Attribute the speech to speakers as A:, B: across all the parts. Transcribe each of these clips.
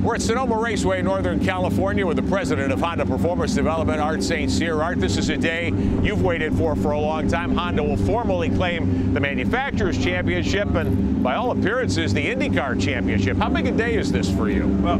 A: We're at Sonoma Raceway, Northern California, with the president of Honda Performance Development, Art St. here. Art, this is a day you've waited for a long time. Honda will formally claim the Manufacturers' Championship and, by all appearances, the IndyCar Championship. How big a day is this for you?
B: Well,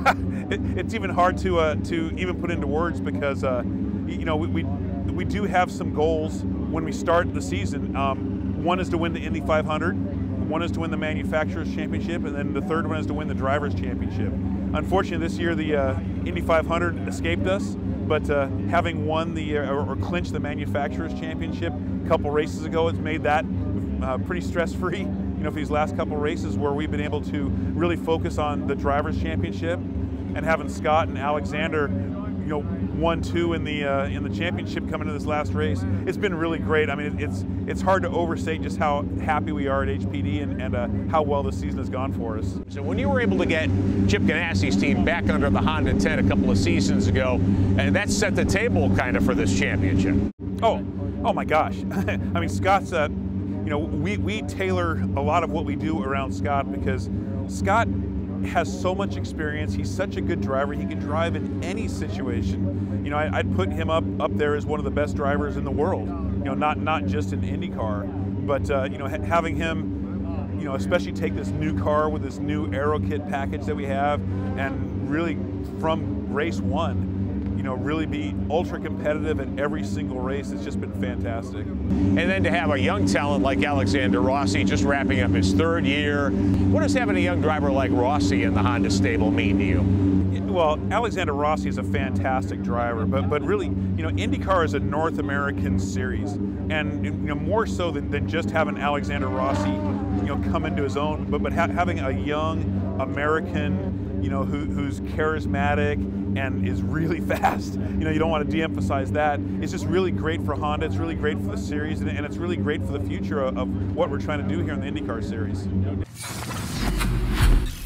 B: it's even hard to even put into words because you know, we do have some goals when we start the season. One is to win the Indy 500, one is to win the Manufacturers' Championship, and then the third one is to win the Drivers' Championship. Unfortunately, this year the Indy 500 escaped us, but having won the or clinched the Manufacturers' Championship a couple races ago, it's made that pretty stress-free. You know, for these last couple races where we've been able to really focus on the Drivers' Championship, and having Scott and Alexander, you know, 1-2 in the championship coming to this last race, it's been really great. I mean, it's hard to overstate just how happy we are at HPD and how well this season has gone for us.
A: So when you were able to get Chip Ganassi's team back under the Honda tent a couple of seasons ago, and that set the table kind of for this championship.
B: Oh my gosh! I mean, Scott's you know, we tailor a lot of what we do around Scott because Scott has so much experience. He's such a good driver. He can drive in any situation. You know, I'd put him up there as one of the best drivers in the world. You know, not just in IndyCar, but you know, having him, you know, especially take this new car with this new aero kit package that we have, and really from race one, you know, really be ultra competitive in every single race. It's just been fantastic.
A: And then to have a young talent like Alexander Rossi just wrapping up his third year. What does having a young driver like Rossi in the Honda stable mean to you?
B: Well, Alexander Rossi is a fantastic driver, but really, you know, IndyCar is a North American series, and you know, more so than just having Alexander Rossi, you know, come into his own, but having a young American, you know, who's charismatic and is really fast. You know, you don't want to de-emphasize that. It's just really great for Honda. It's really great for the series, and it's really great for the future of what we're trying to do here in the IndyCar series.